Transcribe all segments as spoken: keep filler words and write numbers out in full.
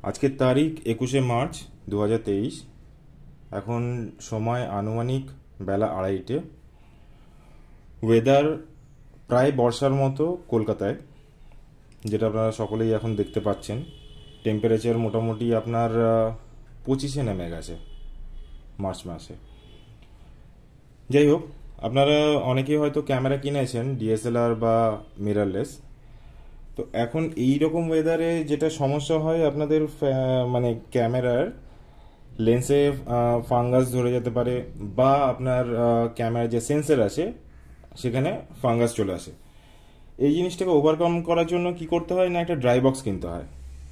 আজকের তারিখ একুশে মার্চ দু হাজার তেইশ। এখন সময় আনুমানিক বেলা আড়াইটে। ওয়েদার প্রায় বর্ষার মতো কলকাতায়, যেটা আপনারা সকলেই এখন দেখতে পাচ্ছেন। টেম্পারেচার মোটামুটি আপনার পঁচিশে নেমে গেছে মার্চ মাসে। যাই হোক, আপনারা অনেকেই হয়তো ক্যামেরা কিনেছেন ডিএসএলআর বা মিররলেস। তো এখন এই রকম ওয়েদারে যেটা সমস্যা হয়, আপনাদের মানে ক্যামেরার লেন্সে ফাঙ্গাস ধরে যেতে পারে, বা আপনার ক্যামেরার যে সেন্সর আছে সেখানে ফাঙ্গাস চলে আসে। এই জিনিসটাকে ওভারকাম করার জন্য কি করতে হয় না, একটা ড্রাই বক্স কিনতে হয়।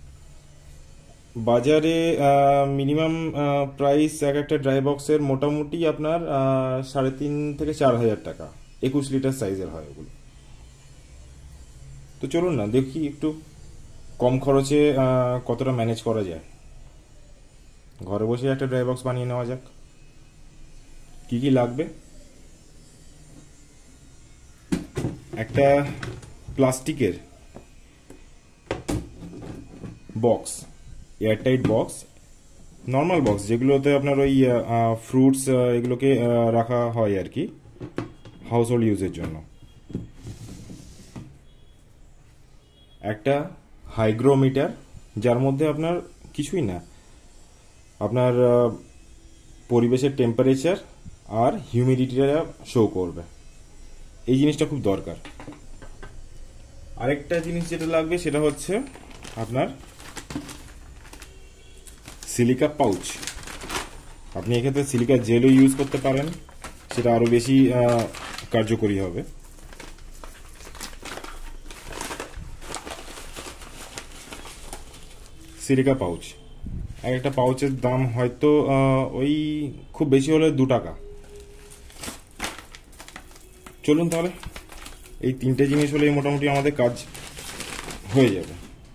বাজারে মিনিমাম প্রাইস এক একটা ড্রাই বক্সের মোটামুটি আপনার সাড়ে তিন থেকে চার হাজার টাকা। একুশ লিটার সাইজের হয় ওগুলো। তো চলুন না দেখি একটু কম খরচে কতটা ম্যানেজ করা যায়। ঘরে বসে একটা ড্রাই বক্স বানিয়ে নেওয়া যাক। কি কি লাগবে? একটা প্লাস্টিকের box, airtight box, normal box যেগুলোতে আপনার ওই ফ্রুটস এগুলোকে রাখা হয় আর কি, হাউস হোল্ড ইউজের জন্য। একটা হাইগ্রোমিটার, যার মধ্যে আপনার কিছুই না, আপনার পরিবেশের টেম্পারেচার আর হিউমিডিটিটা শো করবে। এই জিনিসটা খুব দরকার। আরেকটা জিনিস যেটা লাগবে সেটা হচ্ছে আপনার সিলিকা পাউচ। আপনি এক্ষেত্রে সিলিকা জেলও ইউজ করতে পারেন, সেটা আরো বেশি কার্যকরী হবে। সিলিকা পাউচ, এক একটা পাউচের দাম হয়তো ওই খুব বেশি হলে দু টাকা। চলুন তাহলে এই তিনটে জিনিস হলেই মোটামুটি আমাদের কাজ হয়ে যাবে।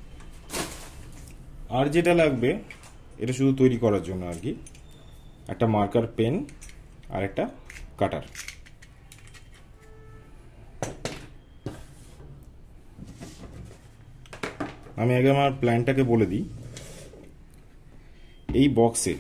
আর যেটা লাগবে, এটা শুধু তৈরি করার জন্য আর কি, একটা মার্কার পেন আর একটা কাটার। আমি আগে আমার প্ল্যানটাকে বলে দিই। এই বক্সে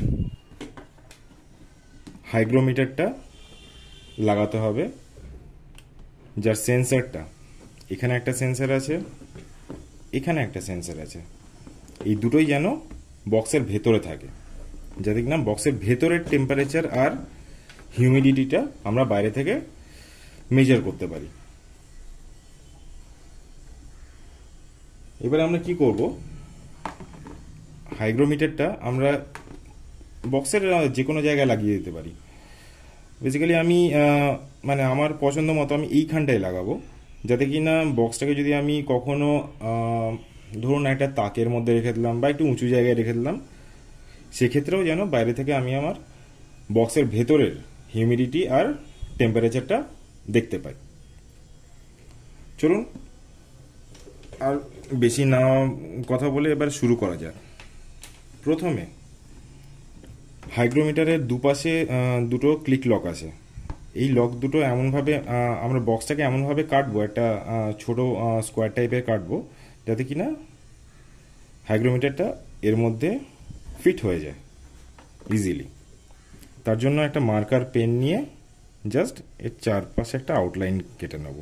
হাইগ্রোমিটারটা লাগাতে হবে, যার সেন্সরটা এখানে একটা সেন্সর আছে, এখানে একটা সেন্সর আছে। এই দুটোই যেন বক্সের ভেতরে থাকে, যাতে কিনা বক্সের ভেতরের টেম্পারেচার আর হিউমিডিটিটা আমরা বাইরে থেকে মেজার করতে পারি। এবারে আমরা কি করব, হাইগ্রোমিটারটা আমরা বক্সের যে কোনো জায়গায় লাগিয়ে দিতে পারি। বেসিক্যালি আমি মানে আমার পছন্দ মতো আমি এইখানটায় লাগাবো, যাতে কি না বক্সটাকে যদি আমি কখনো ধরুন একটা তাকের মধ্যে রেখে দিলাম বা একটু উঁচু জায়গায় রেখে দিলাম, সেক্ষেত্রেও যেন বাইরে থেকে আমি আমার বক্সের ভেতরের হিউমিডিটি আর টেম্পারেচারটা দেখতে পাই। চলুন আর বেশি না কথা বলে এবার শুরু করা যাক। প্রথমে হাইগ্রোমিটারের দুপাশে দুটো ক্লিক লক আছে। এই লক দুটো এমনভাবে আমরা বক্সটাকে এমনভাবে কাটবো, একটা ছোট স্কোয়ার টাইপের কাটবো, যাতে কিনা হাইগ্রোমিটারটা এর মধ্যে ফিট হয়ে যায় ইজিলি। তার জন্য একটা মার্কার পেন নিয়ে জাস্ট এর চারপাশে একটা আউটলাইন কেটে নেব।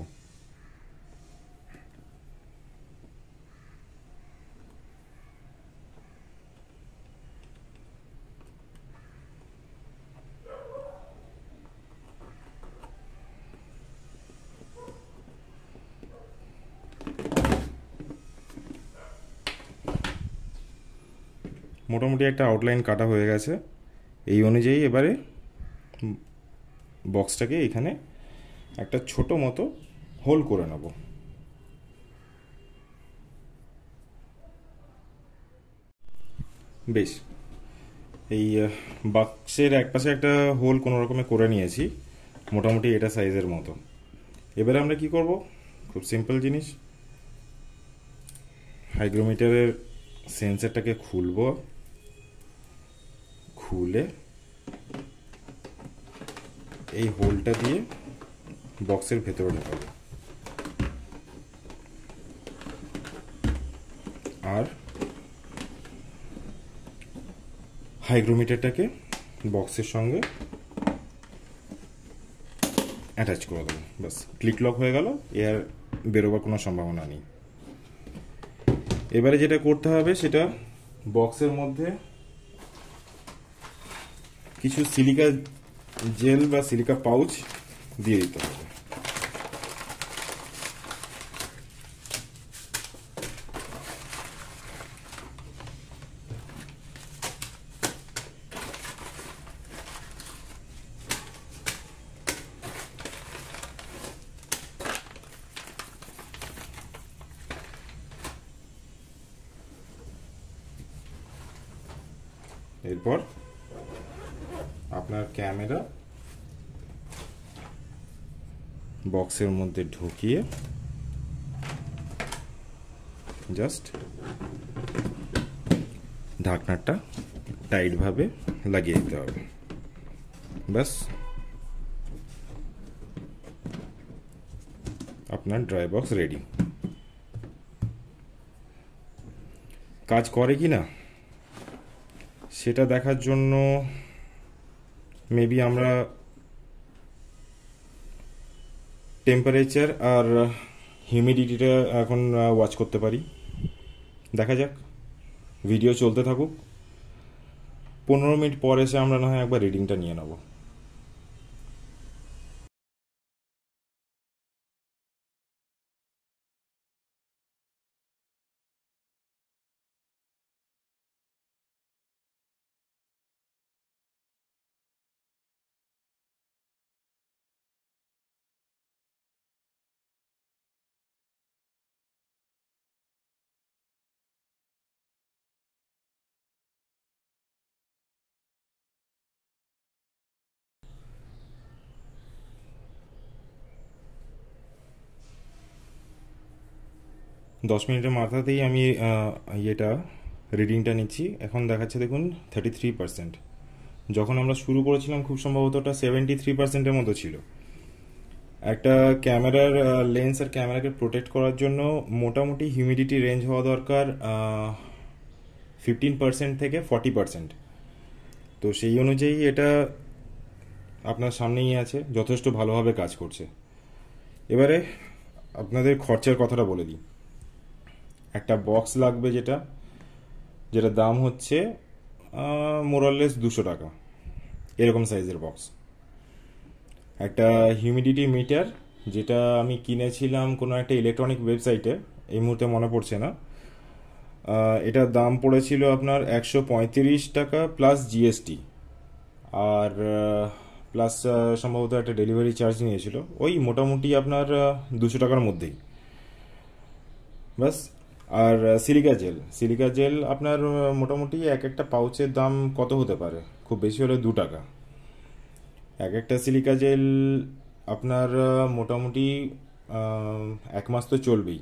মোটামুটি একটা আউটলাইন কাটা হয়ে গেছে। এই অনুযায়ী এবারে বক্সটাকে এখানে একটা ছোট মতো হোল করে নেব। বেশ, এই বক্সের একপাশে একটা হোল কোনো রকমে করে নিয়েছি, মোটামুটি এটা সাইজের মতো। এবারে আমরা কি করব, খুব সিম্পল জিনিস, হাইগ্রোমিটারের সেন্সরটাকে খুলব, খুলে এই হোলটা দিয়ে বক্সের ভেতরে ঢোকাবো। আর হাইগ্রোমিটারটাকে বক্সের সঙ্গে অ্যাটাচ করে দেবো, বাস ক্লিক লক হয়ে গেল, এর বেরোবার কোনো সম্ভাবনা নেই। এবারে যেটা করতে হবে সেটা বক্সের মধ্যে কিছু সিলিকা জেল বা সিলিকা পাউচ দিয়ে দিতে হবে। এরপর আপনার ক্যামেরা বক্সের মধ্যে ঢুকিয়ে জাস্ট ঢাকনাটা টাইট ভাবে লাগিয়ে দিতে হবে, ব্যাস আপনার ড্রাই বক্স রেডি। কাজ করে কি না সেটা দেখার জন্য মেবি আমরা টেম্পারেচার আর হিউমিডিটিটা এখন ওয়াচ করতে পারি। দেখা যাক, ভিডিও চলতে থাকুক, পনেরো মিনিট পর এসে আমরা না হয় একবার রিডিংটা নিয়ে নেব। দশ মিনিটের মাথাতেই আমি ইয়েটা রিডিংটা নিচ্ছি। এখন দেখাচ্ছে দেখুন থার্টি থ্রি পার্সেন্ট। যখন আমরা শুরু করেছিলাম খুব সম্ভবত ওটা সেভেন্টি থ্রি পার্সেন্টের মতো ছিল। একটা ক্যামেরার লেন্স আর ক্যামেরাকে প্রোটেক্ট করার জন্য মোটামুটি হিউমিডিটি রেঞ্জ হওয়া দরকার ফিফটিন পার্সেন্ট থেকে ফর্টি পার্সেন্ট। তো সেই অনুযায়ী এটা আপনার সামনেই আছে, যথেষ্ট ভালোভাবে কাজ করছে। এবারে আপনাদের খরচার কথাটা বলে দিই। একটা বক্স লাগবে যেটা যেটা দাম হচ্ছে মোরাললেস দুশো টাকা, এরকম সাইজের বক্স। একটা হিউমিডিটি মিটার যেটা আমি কিনেছিলাম কোনো একটা ইলেকট্রনিক ওয়েবসাইটে, এই মুহূর্তে মনে পড়ছে না, এটার দাম পড়েছিল আপনার একশো পঁয়ত্রিশ টাকা প্লাস জিএসটি, আর প্লাস সম্ভবত একটা ডেলিভারি চার্জ নিয়েছিল, ওই মোটামুটি আপনার দুশো টাকার মধ্যেই, বাস। আর সিলিকা জেল, সিলিকা জেল আপনার মোটামুটি এক একটা পাউচের দাম কত হতে পারে, খুব বেশি হলে দু টাকা। এক একটা সিলিকা জেল আপনার মোটামুটি এক মাস তো চলবেই।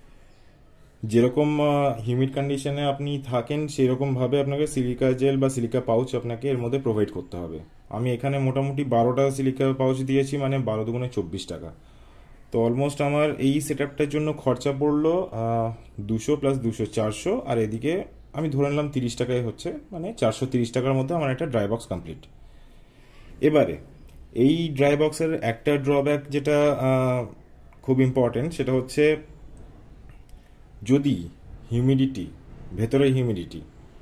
যেরকম হিউমিড কন্ডিশনে আপনি থাকেন সেরকমভাবে আপনাকে সিলিকা জেল বা সিলিকা পাউচ আপনাকে এর মধ্যে প্রোভাইড করতে হবে। আমি এখানে মোটামুটি বারোটা সিলিকা পাউচ দিয়েছি, মানে বারো দুগুণে চব্বিশ টাকা। তো অলমোস্ট আমার এই সেট আপটার জন্য খরচা পড়লো দুশো প্লাস দুশো চারশো, আর এদিকে আমি ধরে নিলাম তিরিশ টাকায় হচ্ছে, মানে চারশো তিরিশ টাকার মধ্যে আমার একটা ড্রাই বক্স কমপ্লিট। এবারে এই ড্রাই বক্সের একটা ড্রব্যাক যেটা খুব ইম্পর্টেন্ট, সেটা হচ্ছে যদি হিউমিডিটি, ভেতরের হিউমিডিটি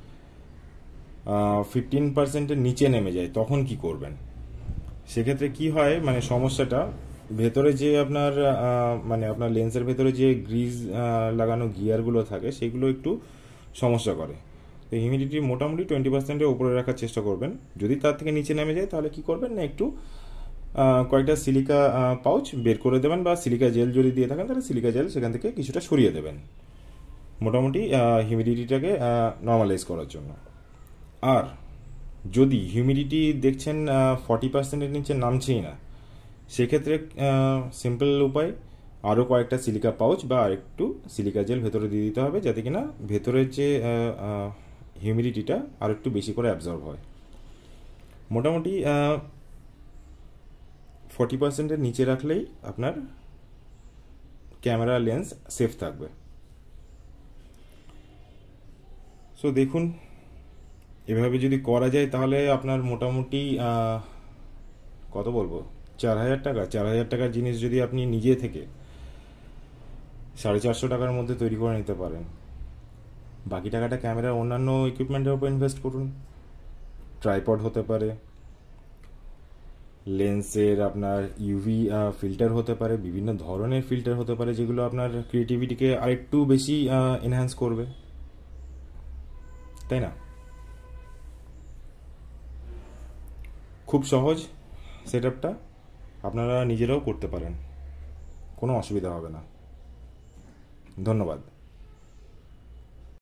ফিফটিন পার্সেন্টের নিচে নেমে যায় তখন কি করবেন? সেক্ষেত্রে কি হয়, মানে সমস্যাটা ভেতরে যে আপনার মানে আপনার লেন্সের ভেতরে যে গ্রিজ লাগানো গিয়ারগুলো থাকে সেগুলো একটু সমস্যা করে। তো হিউমিডিটি মোটামুটি টোয়েন্টি পার্সেন্টের উপরে রাখার চেষ্টা করবেন। যদি তার থেকে নিচে নেমে যায় তাহলে কি করবেন না, একটু কয়েকটা সিলিকা পাউচ বের করে দেবেন, বা সিলিকা জেল যদি দিয়ে থাকেন তাহলে সিলিকা জেল সেখান থেকে কিছুটা সরিয়ে দেবেন, মোটামুটি হিউমিডিটিটাকে নর্মালাইজ করার জন্য। আর যদি হিউমিডিটি দেখছেন ফর্টি পার্সেন্টের নিচে নামছেই না, সেক্ষেত্রে সিম্পল উপায়, আরও কয়েকটা সিলিকা পাউচ বা আরেকটু সিলিকা জেল ভেতরে দিয়ে দিতে হবে, যাতে কিনা ভেতরের যে হিউমিডিটিটা আর একটু বেশি করে অ্যাবজর্ব হয়। মোটামুটি ফর্টি পার্সেন্টের নিচে রাখলেই আপনার ক্যামেরা লেন্স সেফ থাকবে। সো দেখুন এভাবে যদি করা যায় তাহলে আপনার মোটামুটি কত বলবো, চার হাজার টাকা চার হাজার টাকার জিনিস যদি আপনি নিজে থেকে সাড়ে চারশো টাকার মধ্যে তৈরি করে নিতে পারেন, বাকি টাকাটা ক্যামেরার অন্যান্য ইকুইপমেন্টের উপর ইনভেস্ট করুন। ট্রাইপড হতে পারে, লেন্সের আপনার ইউভি ফিল্টার হতে পারে, বিভিন্ন ধরনের ফিল্টার হতে পারে যেগুলো আপনার ক্রিয়েটিভিটিকে আরেকটু বেশি এনহ্যান্স করবে, তাই না? খুব সহজ সেট আপটা, আপনারা নিজেরাও করতে পারেন, কোনো অসুবিধা হবে না। ধন্যবাদ।